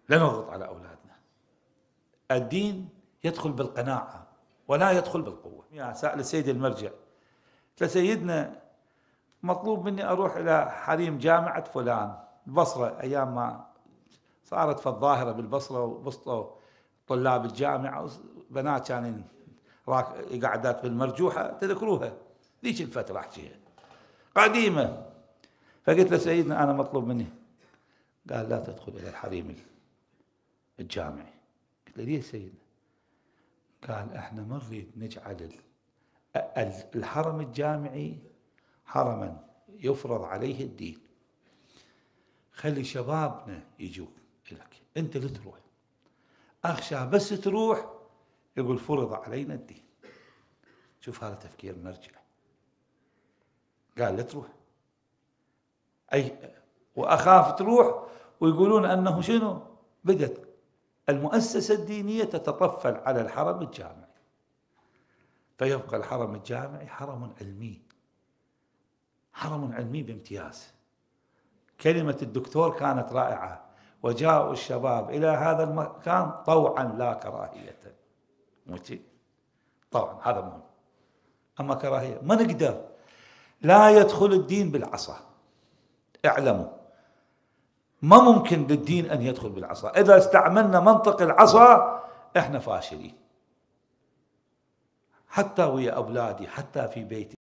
لا نضغط على أولادنا. الدين يدخل بالقناعة ولا يدخل بالقوة. يا سأل السيد المرجع، قال سيدنا مطلوب مني أروح إلى حريم جامعة فلان البصرة، أيام ما صارت في الظاهرة بالبصرة وبسطوا طلاب الجامعة بنات كانوا قاعدات بالمرجوحة، تذكروها ذيك الفترة أحكيها قديمة. فقلت له سيدنا أنا مطلوب مني، قال لا تدخل إلى الحريم الجامعي. قلت له ليه سيدنا؟ قال احنا ما نريد نجعل الحرم الجامعي حرما يفرض عليه الدين، خلي شبابنا يجوك لك، انت اللي تروح، اخشى بس تروح يقول فرض علينا الدين. شوف هذا تفكير مرجع. قال لا تروح، اي واخاف تروح ويقولون انه شنو، بدت المؤسسة الدينية تتطفل على الحرم الجامعي، فيبقى الحرم الجامعي حرم علمي، حرم علمي بامتياز. كلمة الدكتور كانت رائعة، وجاءوا الشباب إلى هذا المكان طوعا لا كراهية. موتي طبعا هذا مهم، أما كراهية ما نقدر. لا يدخل الدين بالعصا، اعلموا ما ممكن للدين أن يدخل بالعصا. إذا استعملنا منطق العصا احنا فاشلين، حتى ويا أولادي، حتى في بيتي.